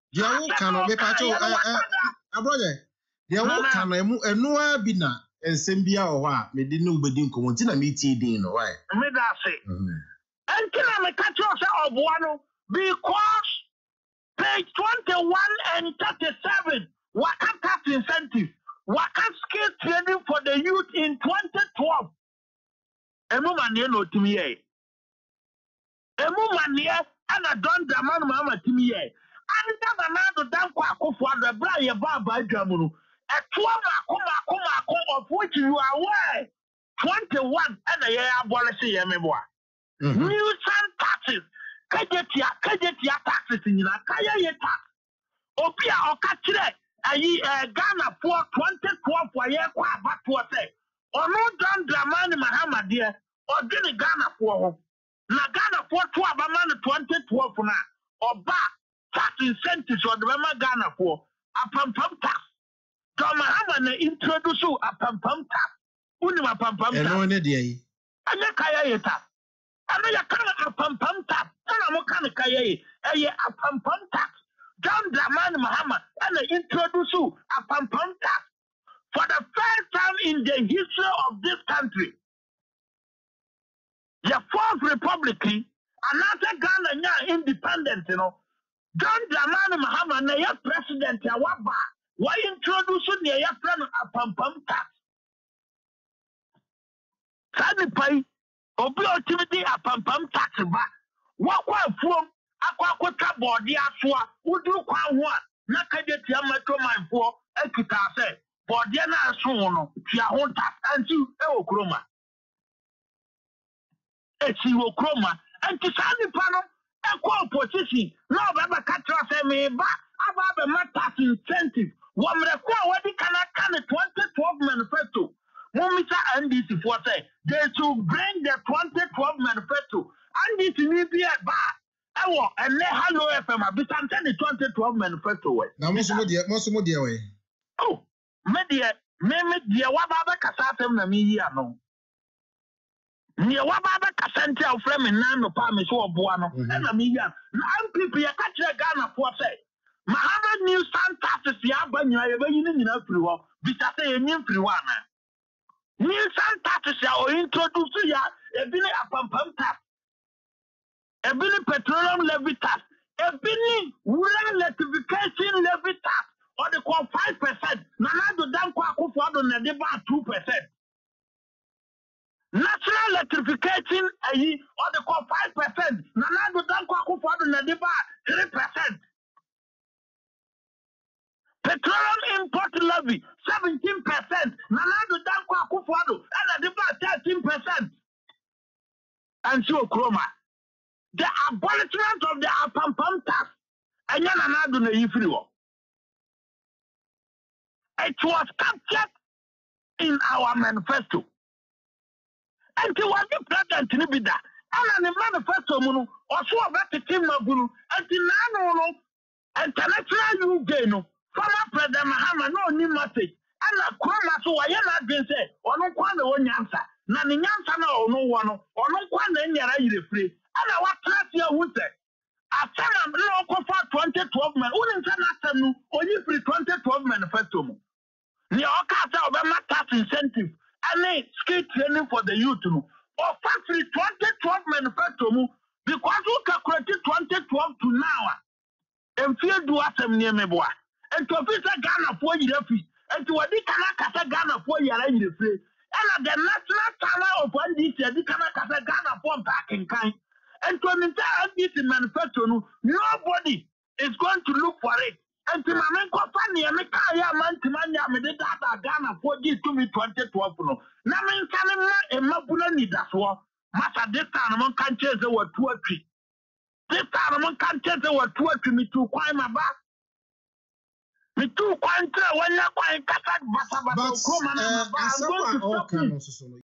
Dia wo kan me pa cho Abronye. Dia wo kan enu abi na ensem bia o ho a me di no bedi nkomo nti na me tie din no why. Me da say. Entina me ka cho say oboa no because page 21 and 37 waka tax incentive waka skill training for the youth in 2012. Emu manie no timi ye. Emu manie ana don Dramani Mahama timi ye. Anda na do dan kwa akofo ado bra ye baba adwamu no. Eto mako of which you are aware. 21 and a year abolish ye meboa. Nuisance taxes. Kajetia taxes in na kaya ye tax. Opia okachire ayi Ghana for 2012 for ye kwa abato say. Ono don Dramani Mahama there or dini Ghana for na Ghana for 2012 na oba tax incentives or the Ghana for a pam tax. So Mahama na introduce a pam tax. Uni ma pam tax. Eno ne de yi. Anya kaya ye tax. Anya kana a pam tax. Ana mo kana kaya ye. Eye a pam tax. John Dramani Mahama and introduce a pam tax for the first time in the history of this country. The fourth republic, another Ghana independent, you know. John Dramani Mahama na ya president ya waba wa introduce ne ya plan a pam tax. Sani pai obi otimidi a pam tax ba. Wakwa fuom akwa body aswa uduru kwa ho a na kageti amato manfo ekita se body na aso no tia ho tax anti e okroma. Esi okroma anti sani pano ekwa opposition no baba katra se me ba aba be tax incentive wo mreko a wadi kana 2012 manifesto Momita NDC for say they should bring the 2012 manifesto and this need be a bar. And hello FM because the 2012 manifesto way. Now most of the way. Oh, media wababa kasafem na mi ya no. Ni wababa kasante of frame na no pa me so oboa no. Na mi ya. Na MPP ya ka kire Ghana for say Mahama new taxes ya banyo ya bayi ni nyina firi ho. Bisa say enyim firi ho ana. New taxes ya o introduce ya ebini apampam tax. Ebini petroleum levy tax. Ebini rural electrification levy tax. Or they call 5%. Nanado dan kwa kufu ado na deba 2%. National electrification ayi or they call 5%. Nanado dan kwa kufu ado na deba 3%. Petroleum import levy 17%. Nanado dan kwa kufu ado na deba 13%. And so Kroma. The abolishment of the apampam tax. And nanado na yifriwo. It was captured in our manifesto. And it was the president in Bida. And the manifesto, also about the team of Guru, and the Nano, international UK, former President Mahama, no new message. And a Kroma, so I am not going to say, or no one answer. Nani answer no one, or no one any other free. And I was last year who said, after no 2012 man, who didn't only free 2012 manifesto. The Okata Obama tax incentive and skill training for the youth or factory 2012 manifesto because we calculated 2012 to now and fear do us near Meboa and to visit Ghana for year fee and to what they cannot Ghana for year free and the national talent of one this year they cannot Ghana for back in kind and to entire this manifesto nobody is going to look for it. And to my men company, I make a man to mania me the data Ghana for G to me 2012. No, Namin Canada and Mabula need that's what. Master this time among countries there were 2 or 3. This time among countries there were 2 or 3 me to quite my back. Me too quite when you're quite cut back.